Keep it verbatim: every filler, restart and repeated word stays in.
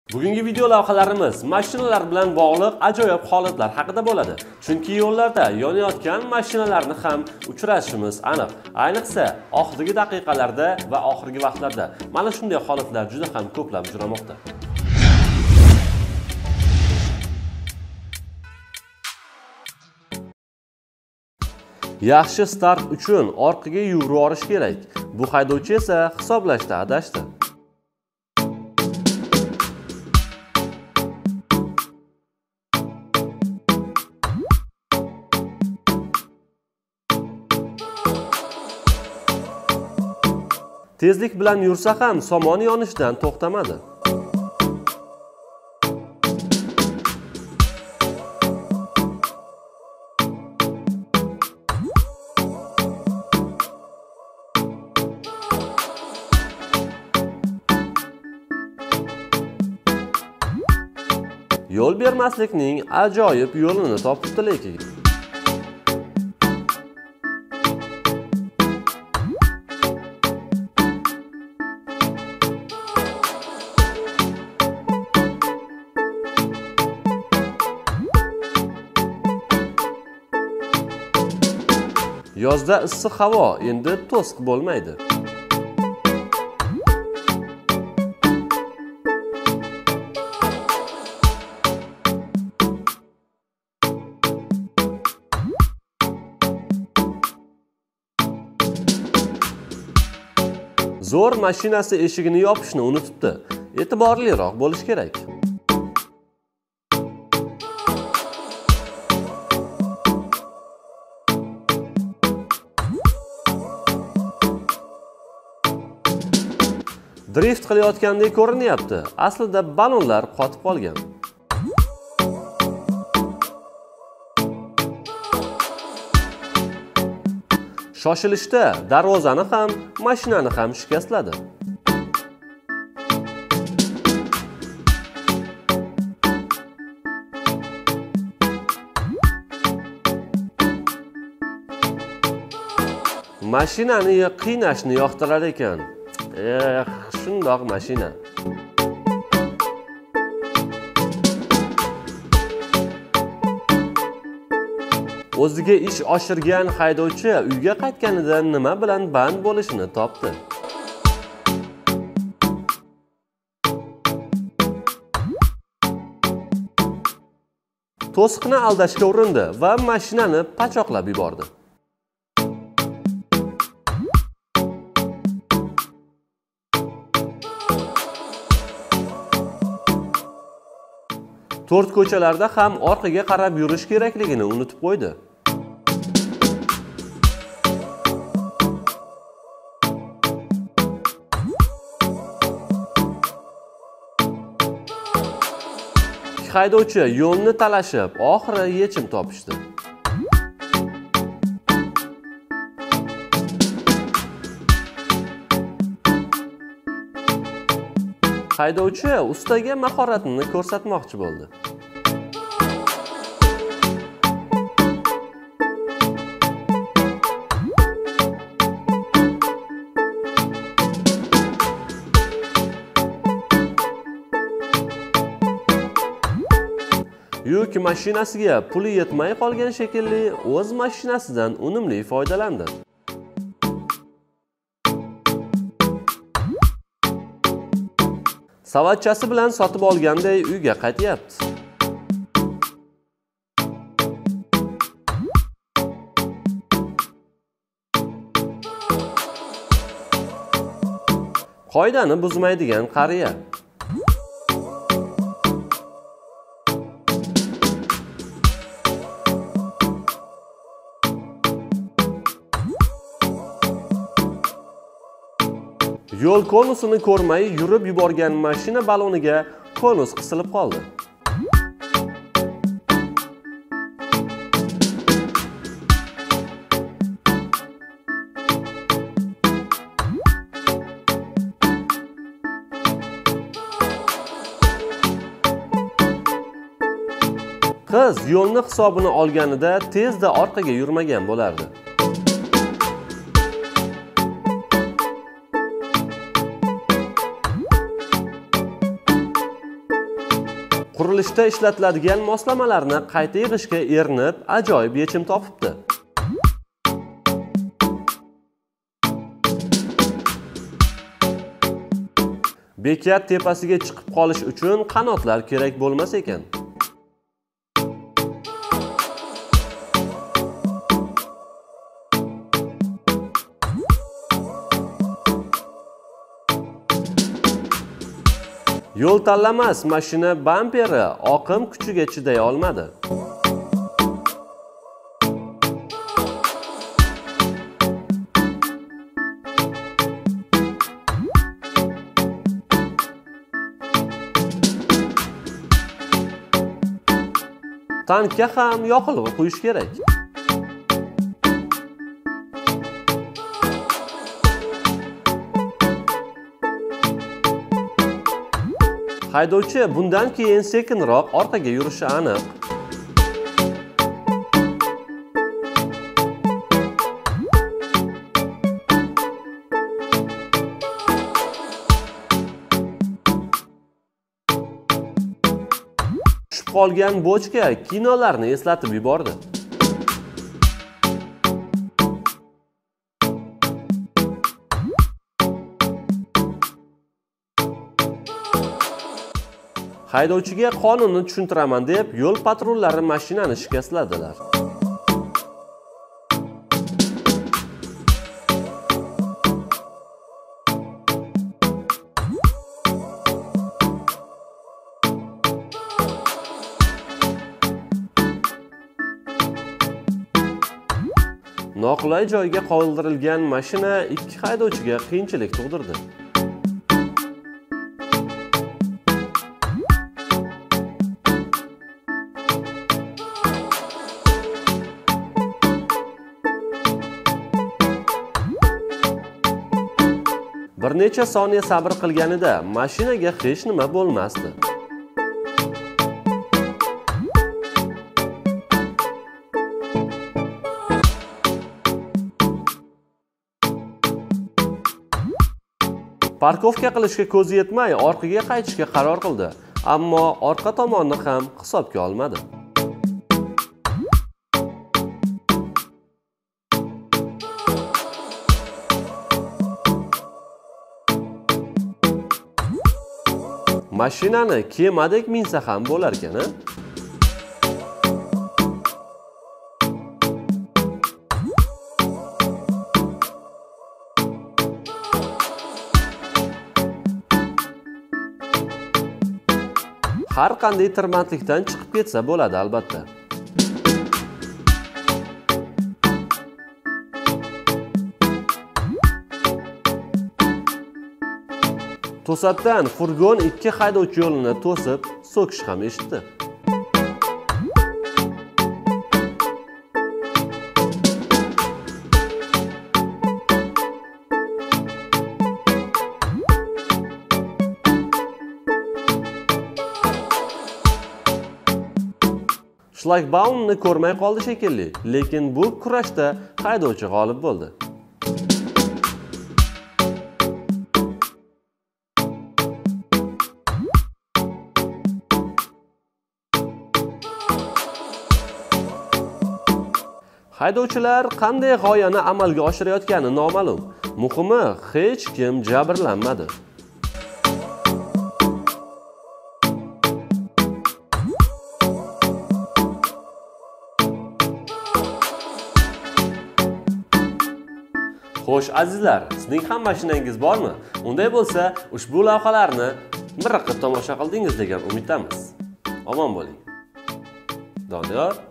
Bugungi video lavhalarimiz mashinalar bilan bog'liq ajoyib holatlar haqida bo'ladi. Chunki yo'llarda yonayotgan mashinalarni ham uchratishimiz aniq. Ayniqsa, oxirgi daqiqalarda va oxirgi vaqtlarda mana shunday holatlar juda ham ko'plab uchramoqda. Yaxshi start uchun orqaga yugurish kerak. Bu haydovchi esa hisoblashda adashdi. Tezlik bilan yursa ham somon yonishdan to'xtamadi. Yo'l bermaslikning ajoyib yo'lini topibdi lekin. Yozda issiq havo endi to'siq bo'lmaydi. Zo'r mashinasi eshigini yopishni unutibdi. E'tiborliroq bo'lish kerak. Drift qilayotgandek ko'rinyapti. Aslida balonlar qotib qolgan. Shoshilishda darvozani ham, mashinani ham shikastladi. Mashinani qiynashni yoqtirar ekan. Eh, shundoq mashina. O'ziga ish oshirgan haydovchi uyga qaytganida nima bilan band bo'lishini topdi. To'siqni aldashga urindi va mashinani pachoqlab yubordi. To'rt ko'chalarda ham orqaga qarab yurish kerakligini unutib qo'ydi. Haydovchi yo'lni talashib, oxiri yechim topishdi. Haydovchi ustaga mahoratini ko'rsatmoqchi bo'ldi. Yuk mashinasiga puli yetmay qolgan shekilli o'z mashinasidan unumli foydalandi. Savatchasi bilan sotib olganday uyga qaytyapti. Qoidani buzmaydigan qariya. Yo'l konusini ko'rmay yurib yuborgan mashina baloniga konus qisilib qoldi. Qiz yo'lni hisobini olganida tezda orqaga yurmagan bo'lardi. Qurilishda ishlatiladigan moslamalarni qayta yig'ishga erinib, ajoyib yechim topibdi. Bekat tepasiga chiqib qolish uchun qanotlar kerak bo'lmas ekan. Yo'l tanlamas mashina bamperi oqim kuchiga chiday olmadi. Tankga ham yoqilg'i quyish kerak. Haydovchi bundan keyin sekinroq orqaga yurishi aniq. Tushib qolgan bochka kinolarni eslatib yubordi. Haydovchiga qonunni tushuntiraman deb yo'l patrullari mashinani shikastladilar. Noqulay joyga qoldirilgan mashina ikki haydovchiga qiyinchilik tug'dirdi. Bir necha soniya sabr qilganida mashinaga hech nima bo'lmasdi. Parkovka qilishga ko'zi yetmay orqaga qaytishga qaror qildi, ammo orqa tomonni ham hisobga olmadi. Mashinani kemadek minsa ham bo'lar ekan-a? Har qanday tirbandlikdan chiqib ketsa bo'ladi albatta. To'satdan furgon ikki haydovchi yo'lini to'sib, so'kish ham eshitdi. Shlagbaumni ko'rmay qoldi shekilli, lekin bu kurashda haydovchi g'olib bo'ldi. Haydovchilar qanday g'oyani amalga oshirayotgani noma'lum. Muhimi, hech kim jabrlanmadi. Xo'sh azizlar, sizning ham mashinangiz bormi? Unday bo'lsa, ushbu lavhalarni bir raqib tomosha qildingiz degan umiddamiz. Omon bo'ling. Doniyor